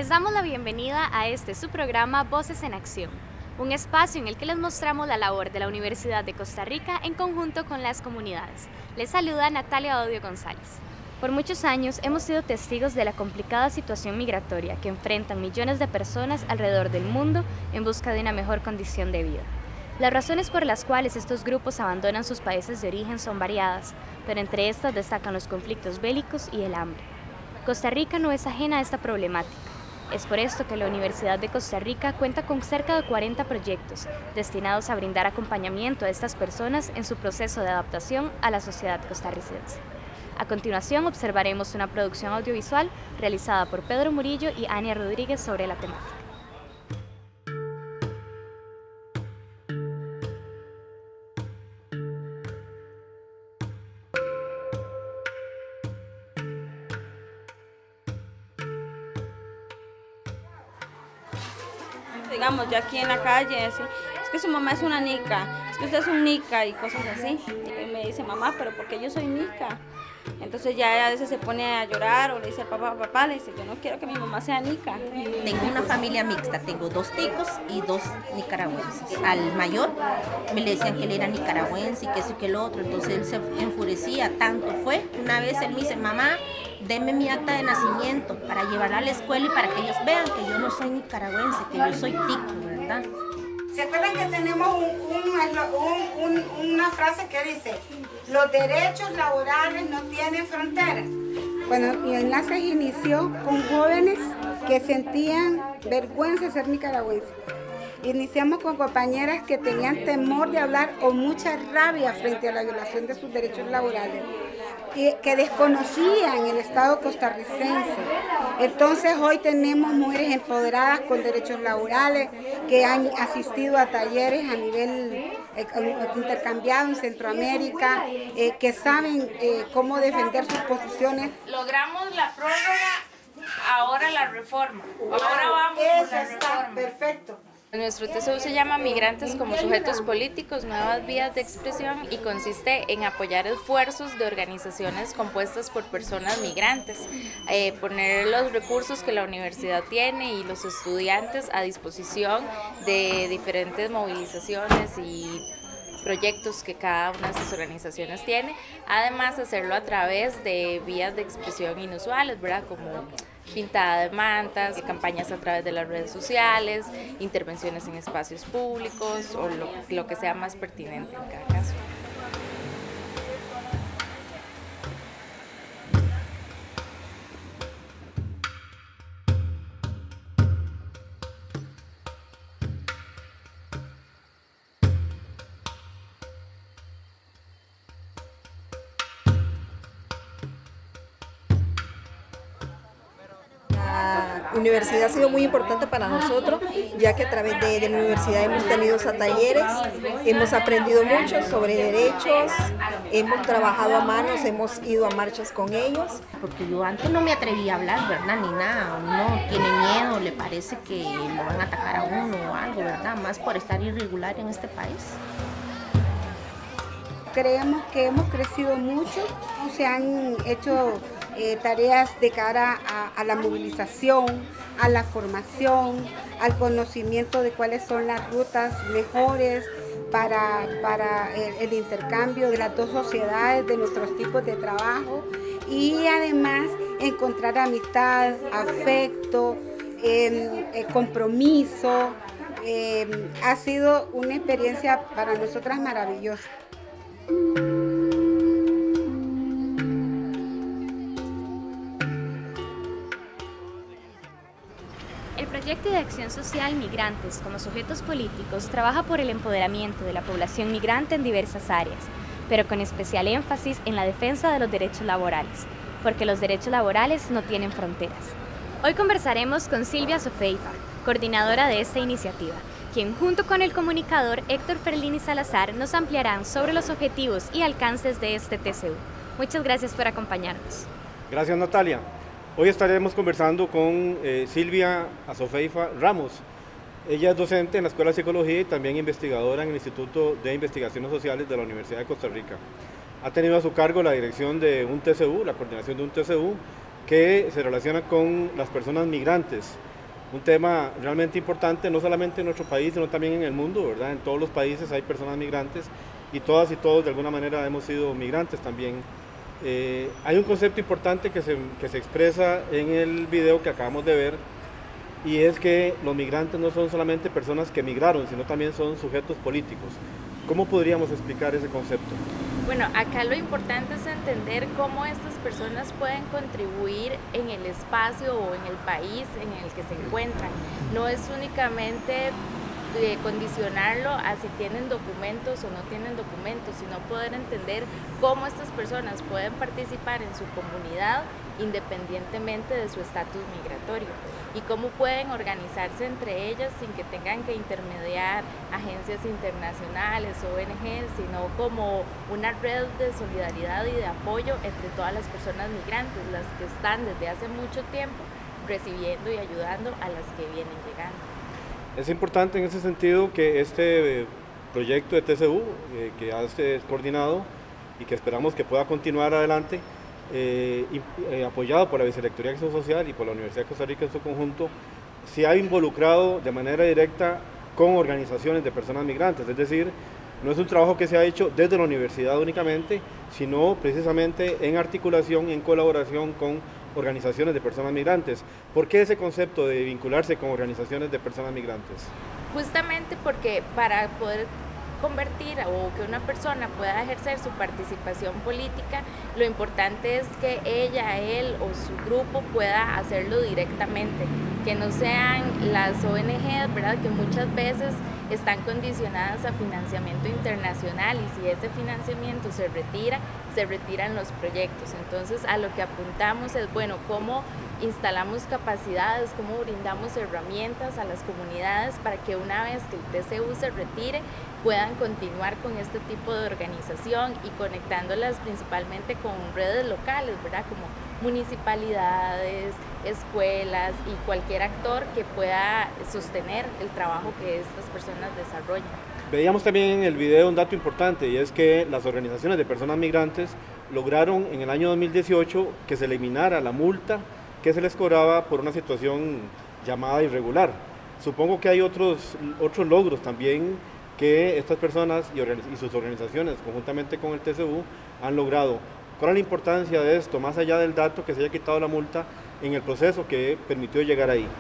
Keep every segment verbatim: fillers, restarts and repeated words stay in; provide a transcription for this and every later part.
Les damos la bienvenida a este su programa Voces en Acción, un espacio en el que les mostramos la labor de la Universidad de Costa Rica en conjunto con las comunidades. Les saluda Natalia Odio González. Por muchos años hemos sido testigos de la complicada situación migratoria que enfrentan millones de personas alrededor del mundo en busca de una mejor condición de vida. Las razones por las cuales estos grupos abandonan sus países de origen son variadas, pero entre estas destacan los conflictos bélicos y el hambre. Costa Rica no es ajena a esta problemática. Es por esto que la Universidad de Costa Rica cuenta con cerca de cuarenta proyectos destinados a brindar acompañamiento a estas personas en su proceso de adaptación a la sociedad costarricense. A continuación observaremos una producción audiovisual realizada por Pedro Murillo y Ania Rodríguez sobre la temática. Digamos, ya aquí en la calle, así, es que su mamá es una nica, es que usted es un nica y cosas así. Y me dice, mamá, pero ¿por qué yo soy nica? Entonces ya a veces se pone a llorar o le dice al papá, papá, le dice, yo no quiero que mi mamá sea nica. Tengo una familia mixta, tengo dos ticos y dos nicaragüenses. Al mayor me le decían que él era nicaragüense y que eso y que lo otro, entonces él se enfurecía tanto. Fue una vez él me dice, mamá, deme mi acta de nacimiento para llevarla a la escuela y para que ellos vean que yo no soy nicaragüense, que yo soy tico, ¿verdad? ¿Se acuerdan que tenemos un, un, un, una frase que dice, los derechos laborales no tienen fronteras? Bueno, y Enlaces inició con jóvenes que sentían vergüenza de ser nicaragüenses. Iniciamos con compañeras que tenían temor de hablar o mucha rabia frente a la violación de sus derechos laborales, que, que desconocían el Estado costarricense. Entonces hoy tenemos mujeres empoderadas con derechos laborales que han asistido a talleres a nivel eh, intercambiado en Centroamérica, eh, que saben eh, cómo defender sus posiciones. Logramos la prórroga, ahora la reforma. Ahora vamos Eso por la está reforma. perfecto. Nuestro T C U se llama Migrantes como Sujetos Políticos, Nuevas Vías de Expresión y consiste en apoyar esfuerzos de organizaciones compuestas por personas migrantes, eh, poner los recursos que la universidad tiene y los estudiantes a disposición de diferentes movilizaciones y proyectos que cada una de esas organizaciones tiene, además hacerlo a través de vías de expresión inusuales, ¿verdad? Como pintada de mantas, campañas a través de las redes sociales, intervenciones en espacios públicos o lo, lo que sea más pertinente en cada caso. La universidad ha sido muy importante para nosotros, ya que a través de, de la universidad hemos tenido talleres, hemos aprendido mucho sobre derechos, hemos trabajado a manos, hemos ido a marchas con ellos. Porque yo antes no me atrevía a hablar, ¿verdad? Ni nada, uno tiene miedo, le parece que lo van a atacar a uno o algo, ¿verdad? Más por estar irregular en este país. Creemos que hemos crecido mucho, se han hecho eh, tareas de cara a, a la movilización, a la formación, al conocimiento de cuáles son las rutas mejores para, para el, el intercambio de las dos sociedades, de nuestros tipos de trabajo y además encontrar amistad, afecto, eh, eh, compromiso. Eh, ha sido una experiencia para nosotras maravillosa. El proyecto de acción social Migrantes como Sujetos Políticos trabaja por el empoderamiento de la población migrante en diversas áreas, pero con especial énfasis en la defensa de los derechos laborales, porque los derechos laborales no tienen fronteras. Hoy conversaremos con Silvia Sofeifa, coordinadora de esta iniciativa, quien junto con el comunicador Héctor Ferlini Salazar nos ampliarán sobre los objetivos y alcances de este T C U. Muchas gracias por acompañarnos. Gracias, Natalia. Hoy estaremos conversando con eh, Silvia Sofeifa Ramos. Ella es docente en la Escuela de Psicología y también investigadora en el Instituto de Investigaciones Sociales de la Universidad de Costa Rica. Ha tenido a su cargo la dirección de un T C U, la coordinación de un T C U, que se relaciona con las personas migrantes un tema realmente importante, no solamente en nuestro país, sino también en el mundo, ¿verdad? En todos los países hay personas migrantes y todas y todos de alguna manera hemos sido migrantes también. Eh, hay un concepto importante que se, que se expresa en el video que acabamos de ver, y es que los migrantes no son solamente personas que migraron, sino también son sujetos políticos. ¿Cómo podríamos explicar ese concepto? Bueno, acá lo importante es entender cómo estas personas pueden contribuir en el espacio o en el país en el que se encuentran. No es únicamente de condicionarlo a si tienen documentos o no tienen documentos, sino poder entender cómo estas personas pueden participar en su comunidad independientemente de su estatus migratorio y cómo pueden organizarse entre ellas sin que tengan que intermediar agencias internacionales o O N G, sino como una red de solidaridad y de apoyo entre todas las personas migrantes, las que están desde hace mucho tiempo recibiendo y ayudando a las que vienen llegando. Es importante en ese sentido que este proyecto de T C U, eh, que ha sido coordinado y que esperamos que pueda continuar adelante, eh, y, eh, apoyado por la Vicerrectoría de Acción Social y por la Universidad de Costa Rica en su conjunto, se ha involucrado de manera directa con organizaciones de personas migrantes, es decir, no es un trabajo que se ha hecho desde la universidad únicamente, sino precisamente en articulación y en colaboración con organizaciones de personas migrantes. ¿Por qué ese concepto de vincularse con organizaciones de personas migrantes? Justamente porque para poder convertir o que una persona pueda ejercer su participación política, lo importante es que ella, él o su grupo pueda hacerlo directamente, que no sean las O N Ges, ¿verdad?, que muchas veces están condicionadas a financiamiento internacional, y si ese financiamiento se retira, se retiran los proyectos. Entonces, a lo que apuntamos es, bueno, cómo instalamos capacidades, cómo brindamos herramientas a las comunidades para que una vez que el T C U se retire, puedan continuar con este tipo de organización y conectándolas principalmente con redes locales, ¿verdad?, como municipalidades, escuelas y cualquier actor que pueda sostener el trabajo que estas personas desarrollan. Veíamos también en el video un dato importante, y es que las organizaciones de personas migrantes lograron en el año dos mil dieciocho que se eliminara la multa que se les cobraba por una situación llamada irregular. Supongo que hay otros, otros logros también que estas personas y, y sus organizaciones, conjuntamente con el T C U, han logrado. ¿Cuál es la importancia de esto, más allá del dato que se haya quitado la multa, en el proceso que permitió llegar ahí?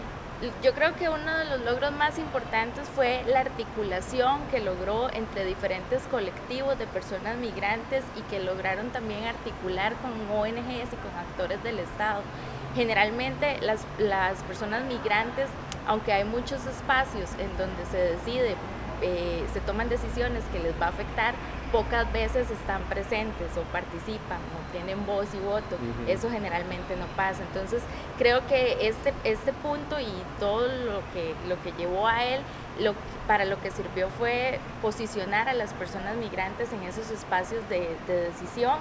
Yo creo que uno de los logros más importantes fue la articulación que logró entre diferentes colectivos de personas migrantes y que lograron también articular con O N Ges y con actores del Estado. Generalmente las, las personas migrantes, aunque hay muchos espacios en donde se decide, eh, se toman decisiones que les va a afectar, pocas veces están presentes o participan o tienen voz y voto. Uh-huh. Eso generalmente no pasa. Entonces creo que este, este punto y todo lo que, lo que llevó a él, lo, para lo que sirvió fue posicionar a las personas migrantes en esos espacios de, de decisión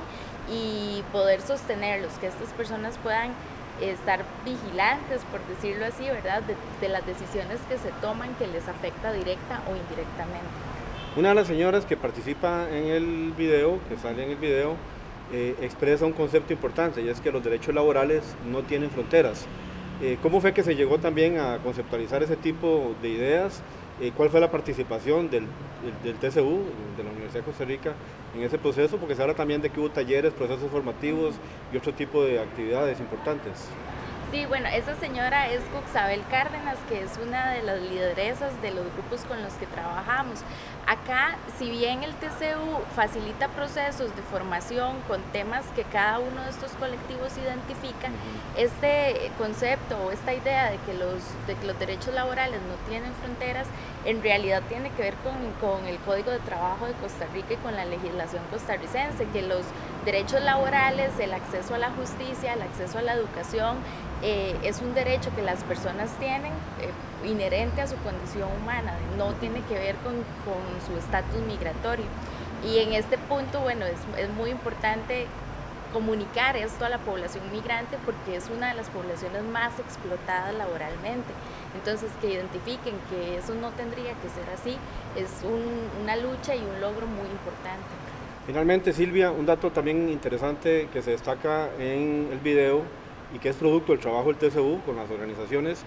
y poder sostenerlos, que estas personas puedan estar vigilantes, por decirlo así, ¿verdad?, de, de las decisiones que se toman que les afecta directa o indirectamente. Una de las señoras que participa en el video, que sale en el video, eh, expresa un concepto importante, y es que los derechos laborales no tienen fronteras. Eh, ¿Cómo fue que se llegó también a conceptualizar ese tipo de ideas? Eh, ¿Cuál fue la participación del, del, del T C U, de la Universidad de Costa Rica, en ese proceso? Porque se habla también de que hubo talleres, procesos formativos y otro tipo de actividades importantes. Sí, bueno, esa señora es Cuxabel Cárdenas, que es una de las lideresas de los grupos con los que trabajamos. Acá, si bien el T C U facilita procesos de formación con temas que cada uno de estos colectivos identifica, este concepto o esta idea de que los, de que los derechos laborales no tienen fronteras, en realidad tiene que ver con, con el Código de Trabajo de Costa Rica y con la legislación costarricense, que los derechos laborales, el acceso a la justicia, el acceso a la educación, eh, es un derecho que las personas tienen eh, inherente a su condición humana, no tiene que ver con, con su estatus migratorio. Y en este punto, bueno, es, es muy importante comunicar esto a la población migrante porque es una de las poblaciones más explotadas laboralmente. Entonces, que identifiquen que eso no tendría que ser así, es un, una lucha y un logro muy importante. Finalmente, Silvia, un dato también interesante que se destaca en el video y que es producto del trabajo del T C U con las organizaciones,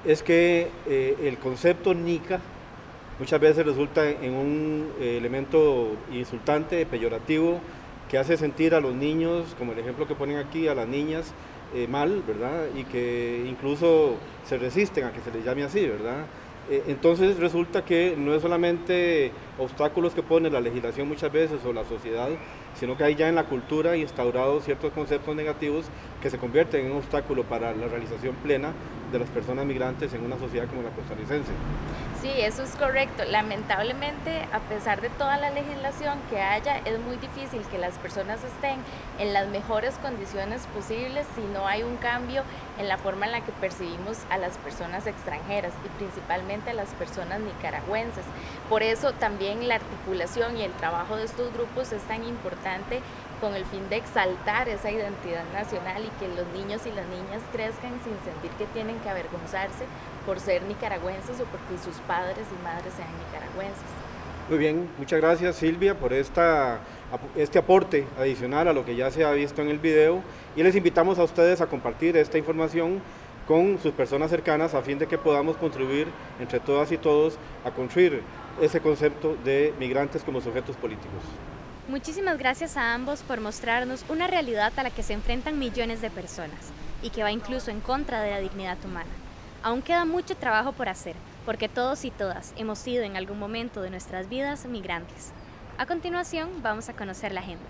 es que eh, el concepto nica muchas veces resulta en un eh, elemento insultante, peyorativo, que hace sentir a los niños, como el ejemplo que ponen aquí, a las niñas, eh, mal, ¿verdad? Y que incluso se resisten a que se les llame así, ¿verdad? Eh, entonces resulta que no es solamente obstáculos que pone la legislación muchas veces o la sociedad, sino que hay ya en la cultura instaurados ciertos conceptos negativos que se convierten en un obstáculo para la realización plena de las personas migrantes en una sociedad como la costarricense. Sí, eso es correcto. Lamentablemente, a pesar de toda la legislación que haya, es muy difícil que las personas estén en las mejores condiciones posibles si no hay un cambio en la forma en la que percibimos a las personas extranjeras y principalmente a las personas nicaragüenses. Por eso también la articulación y el trabajo de estos grupos es tan importante, con el fin de exaltar esa identidad nacional y que los niños y las niñas crezcan sin sentir que tienen que avergonzarse por ser nicaragüenses o porque sus padres y madres sean nicaragüenses. Muy bien, muchas gracias Silvia por esta, este aporte adicional a lo que ya se ha visto en el video, y les invitamos a ustedes a compartir esta información con sus personas cercanas a fin de que podamos contribuir entre todas y todos a construir ese concepto de migrantes como sujetos políticos. Muchísimas gracias a ambos por mostrarnos una realidad a la que se enfrentan millones de personas y que va incluso en contra de la dignidad humana. Aún queda mucho trabajo por hacer, porque todos y todas hemos sido en algún momento de nuestras vidas migrantes. A continuación, vamos a conocer la agenda.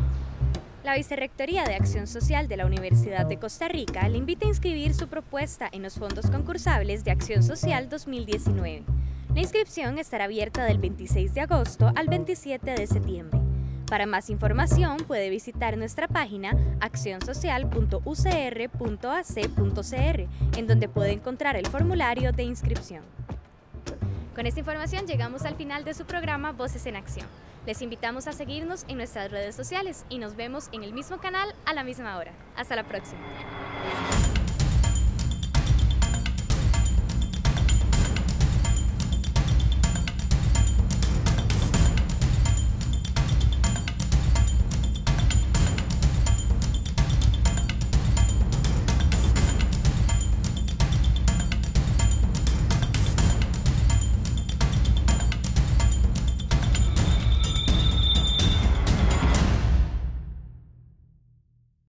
La Vicerrectoría de Acción Social de la Universidad de Costa Rica le invita a inscribir su propuesta en los fondos concursables de Acción Social dos mil diecinueve. La inscripción estará abierta del veintiséis de agosto al veintisiete de septiembre. Para más información puede visitar nuestra página acción social punto u c r punto a c punto c r, en donde puede encontrar el formulario de inscripción. Con esta información llegamos al final de su programa Voces en Acción. Les invitamos a seguirnos en nuestras redes sociales y nos vemos en el mismo canal a la misma hora. Hasta la próxima.